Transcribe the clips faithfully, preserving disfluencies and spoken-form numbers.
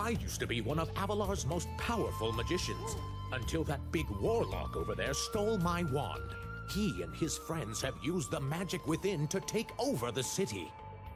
I used to be one of Avalar's most powerful magicians, until that big warlock over there stole my wand. He and his friends have used the magic within to take over the city.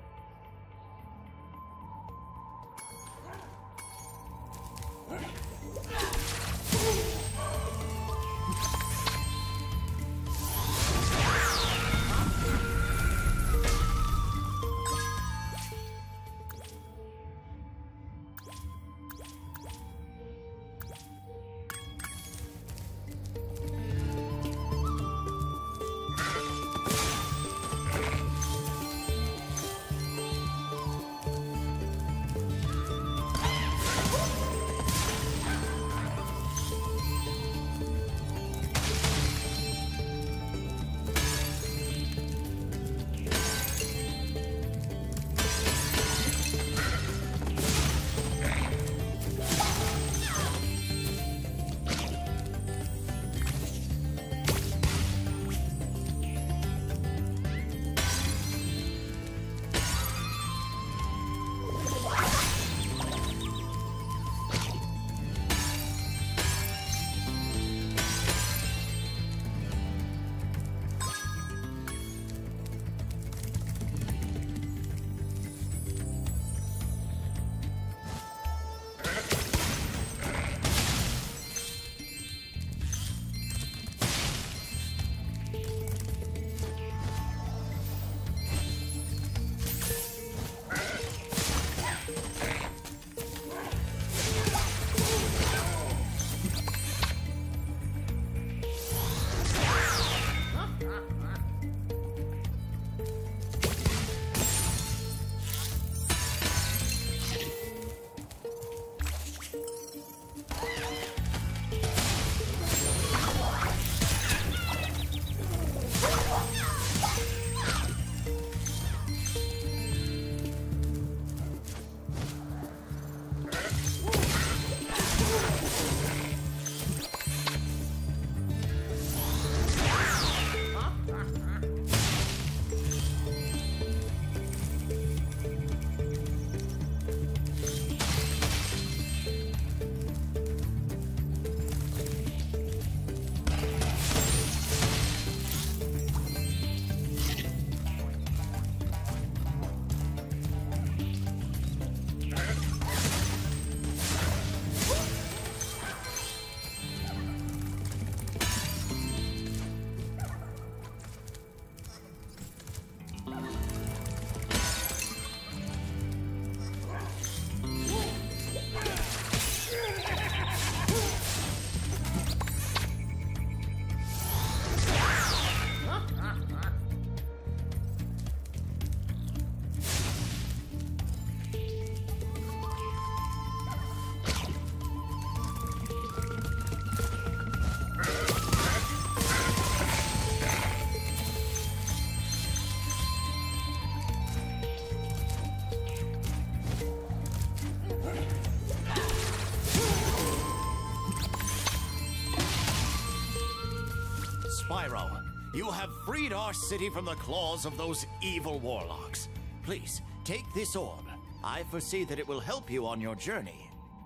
Spyro, you have freed our city from the claws of those evil warlocks. Please, take this orb. I foresee that it will help you on your journey.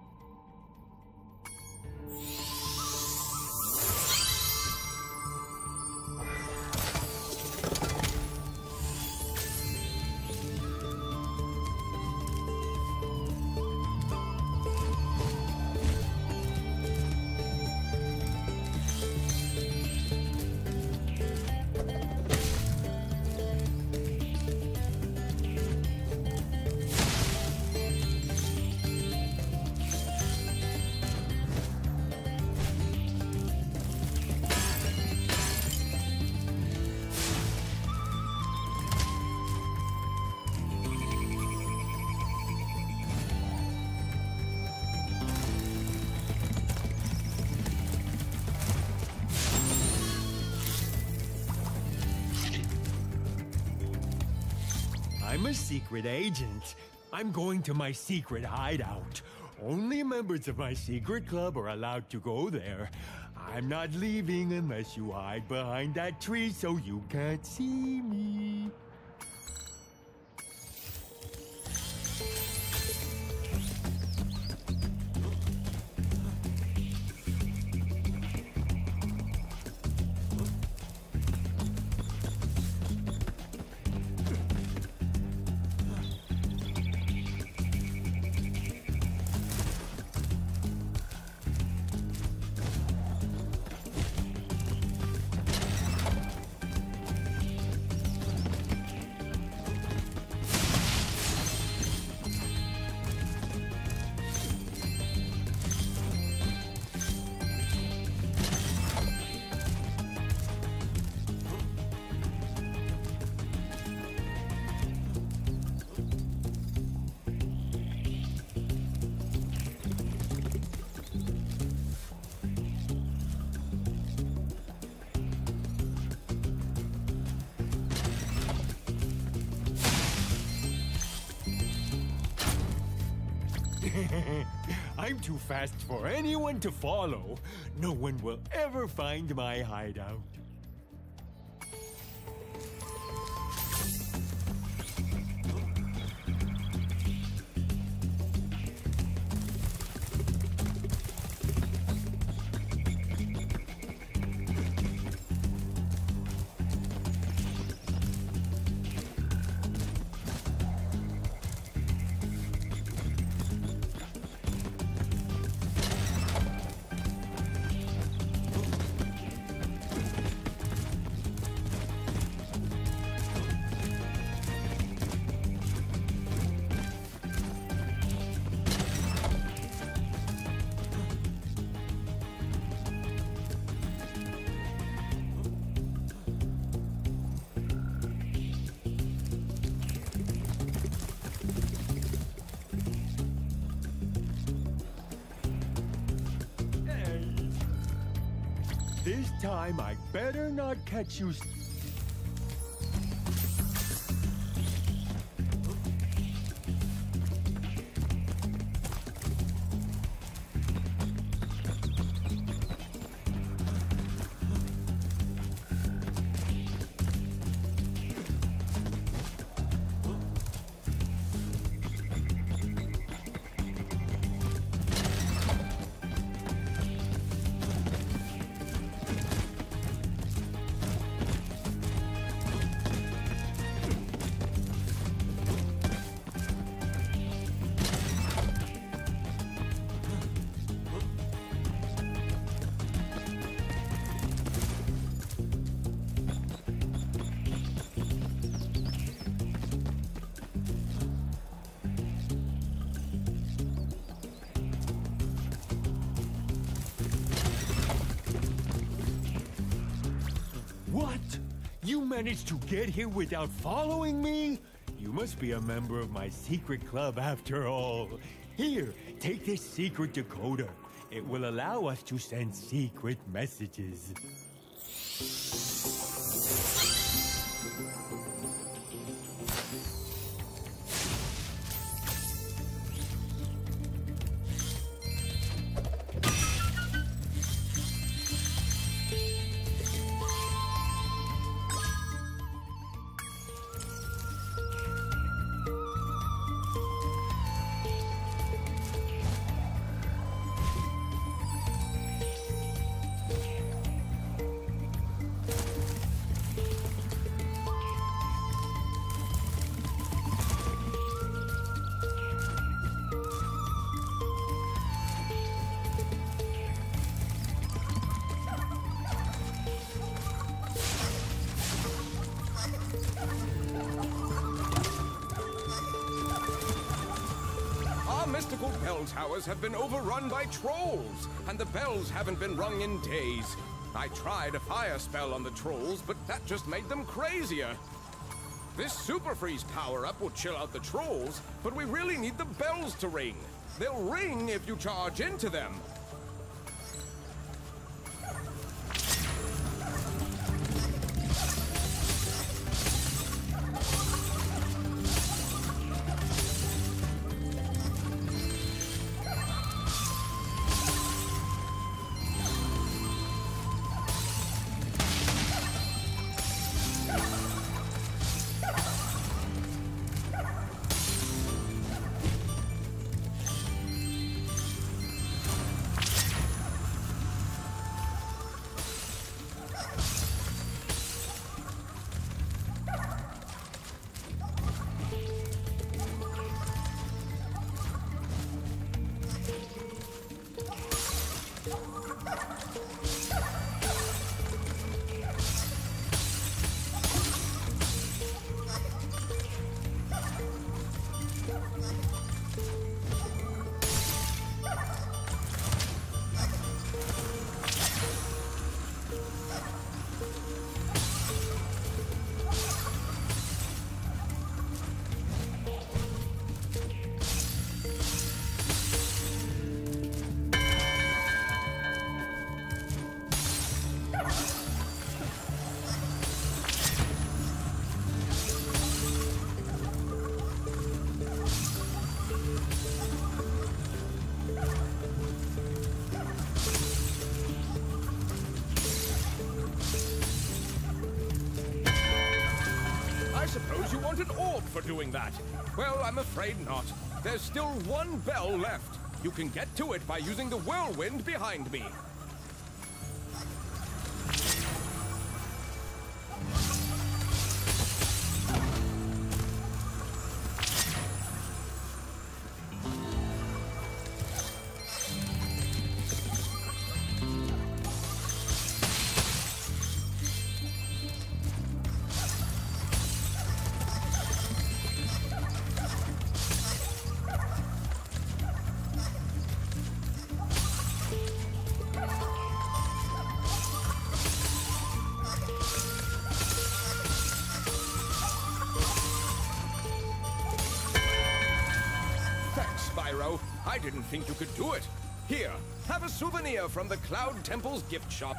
I'm a secret agent. I'm going to my secret hideout. Only members of my secret club are allowed to go there. I'm not leaving unless you hide behind that tree so you can't see me. I'm too fast for anyone to follow. No one will ever find my hideout. This time, I better not catch you. What? You managed to get here without following me? You must be a member of my secret club after all. Here, take this secret decoder. It will allow us to send secret messages. Mystical bell towers have been overrun by trolls, and the bells haven't been rung in days. I tried a fire spell on the trolls, but that just made them crazier. This super freeze power-up will chill out the trolls, but we really need the bells to ring. They'll ring if you charge into them. for doing that. Well, I'm afraid not. There's still one bell left. You can get to it by using the whirlwind behind me. I didn't think you could do it. Here, have a souvenir from the Cloud Temple's gift shop.